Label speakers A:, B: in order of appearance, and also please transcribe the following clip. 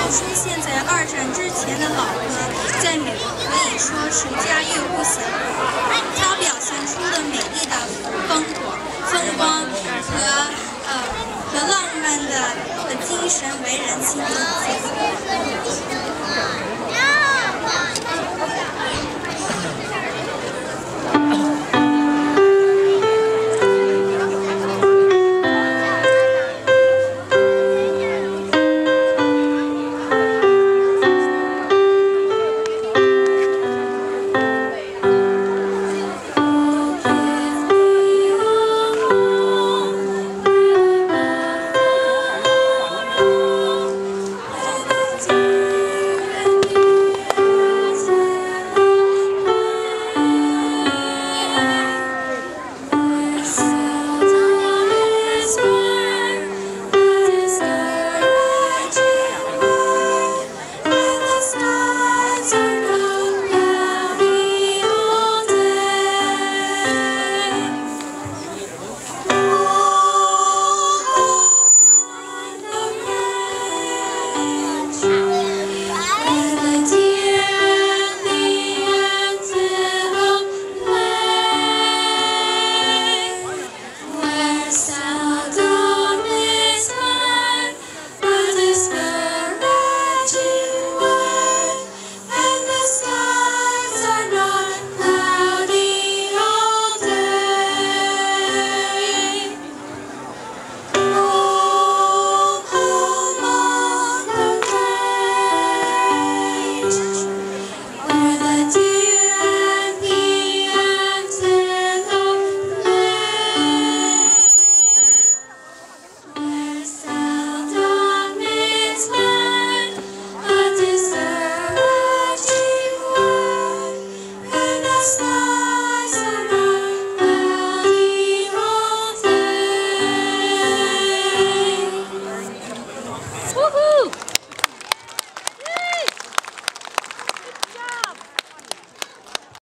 A: 出现在2战之前的老歌，在美国可以说是家喻户晓。它表现出了美丽的风光和浪漫的精神，为人津津。
B: Woohoo!